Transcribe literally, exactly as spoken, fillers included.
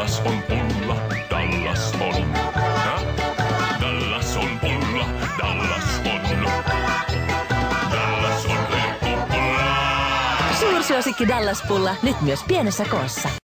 Dallas on pulla, Dallas on. Häh? Dallas on pulla, Dallas on. Dallas on huippupulla. Suursuosikki Dallaspulla, nyt myös pienessä koossa.